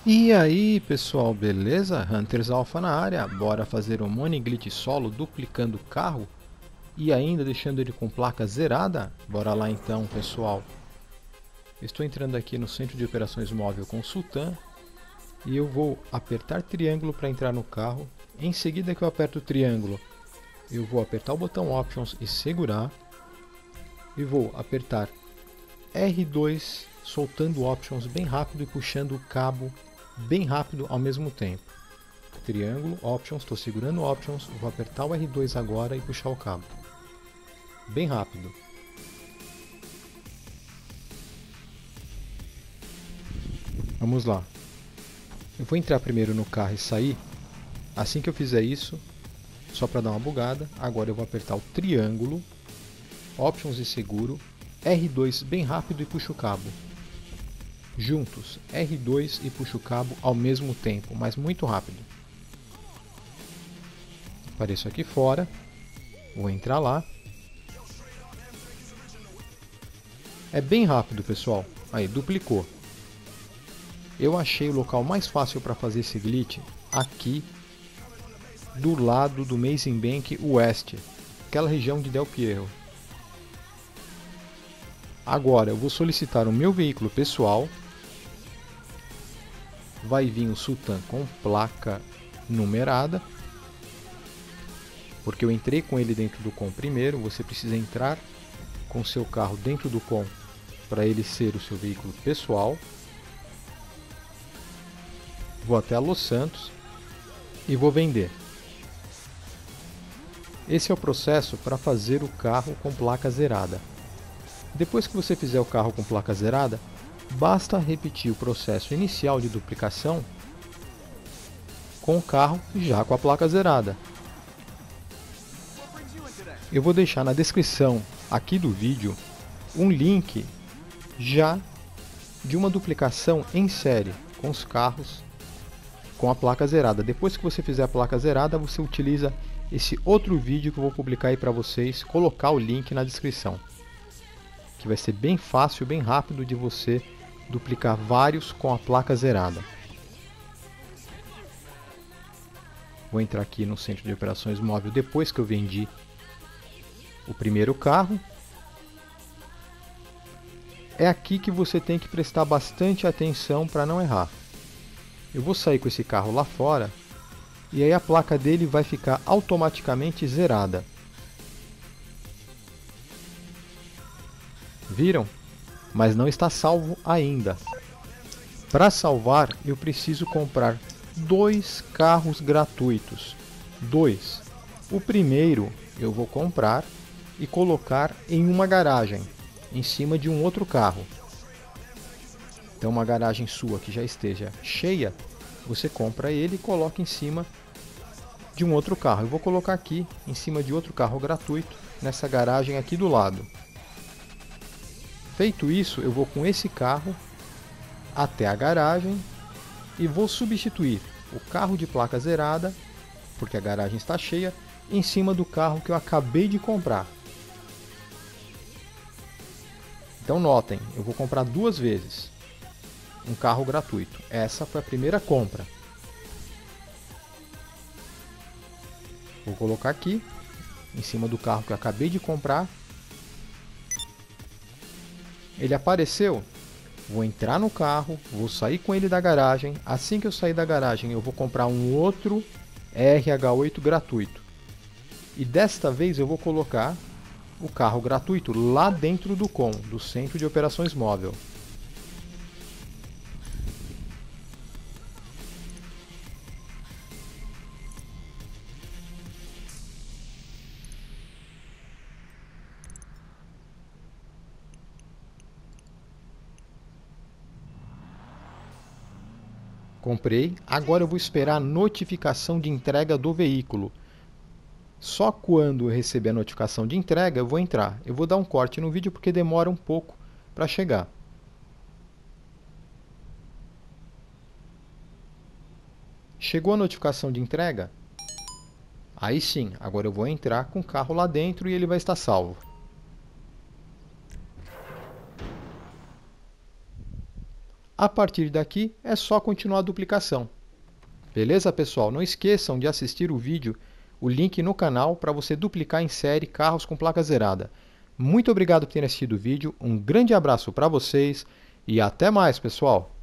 E aí pessoal, beleza? Hunters Alpha na área, bora fazer um Money Glitch solo duplicando o carro e ainda deixando ele com placa zerada? Bora lá então pessoal. Estou entrando aqui no centro de operações móvel com o Sultan e eu vou apertar triângulo para entrar no carro. Em seguida que eu aperto o triângulo, eu vou apertar o botão Options e segurar e vou apertar R2 soltando Options bem rápido e puxando o cabo bem rápido ao mesmo tempo. Triângulo, Options, estou segurando Options, vou apertar o R2 agora e puxar o cabo. Bem rápido. Vamos lá. Eu vou entrar primeiro no carro e sair. Assim que eu fizer isso, só para dar uma bugada, agora eu vou apertar o triângulo, Options e seguro, R2 bem rápido e puxo o cabo. Juntos, R2 e puxo o cabo ao mesmo tempo, mas muito rápido. Apareço aqui fora, vou entrar lá. É bem rápido, pessoal. Aí, duplicou. Eu achei o local mais fácil para fazer esse glitch aqui do lado do Mazing Bank Oeste, aquela região de Del Piero. Agora eu vou solicitar o meu veículo pessoal. Vai vir o Sultan com placa numerada, porque eu entrei com ele dentro do com primeiro. Você precisa entrar com seu carro dentro do com para ele ser o seu veículo pessoal. Vou até a Los Santos e vou vender. Esse é o processo para fazer o carro com placa zerada. Depois que você fizer o carro com placa zerada, basta repetir o processo inicial de duplicação com o carro já com a placa zerada. Eu vou deixar na descrição aqui do vídeo um link já de uma duplicação em série com os carros com a placa zerada. Depois que você fizer a placa zerada, você utiliza esse outro vídeo que eu vou publicar aí para vocês, colocar o link na descrição, que vai ser bem fácil, bem rápido de você duplicar vários com a placa zerada. Vou entrar aqui no centro de operações móvel depois que eu vendi o primeiro carro. É aqui que você tem que prestar bastante atenção para não errar. Eu vou sair com esse carro lá fora e aí a placa dele vai ficar automaticamente zerada. Viram? Mas não está salvo ainda. Para salvar, eu preciso comprar 2 carros gratuitos. 2. O primeiro eu vou comprar e colocar em uma garagem, em cima de um outro carro. Então uma garagem sua que já esteja cheia, você compra ele e coloca em cima de um outro carro. Eu vou colocar aqui em cima de outro carro gratuito, nessa garagem aqui do lado. Feito isso, eu vou com esse carro até a garagem e vou substituir o carro de placa zerada, porque a garagem está cheia, em cima do carro que eu acabei de comprar. Então notem, eu vou comprar 2 vezes um carro gratuito. Essa foi a primeira compra. Vou colocar aqui em cima do carro que eu acabei de comprar. Ele apareceu, vou entrar no carro, vou sair com ele da garagem. Assim que eu sair da garagem, eu vou comprar um outro RH8 gratuito. E desta vez eu vou colocar o carro gratuito lá dentro do com, do centro de operações móvel. Comprei, agora eu vou esperar a notificação de entrega do veículo. Só quando eu receber a notificação de entrega eu vou entrar. Eu vou dar um corte no vídeo porque demora um pouco para chegar. Chegou a notificação de entrega? Aí sim, agora eu vou entrar com o carro lá dentro e ele vai estar salvo. A partir daqui é só continuar a duplicação. Beleza, pessoal? Não esqueçam de assistir o vídeo, o link no canal para você duplicar em série carros com placa zerada. Muito obrigado por terem assistido o vídeo, um grande abraço para vocês e até mais, pessoal!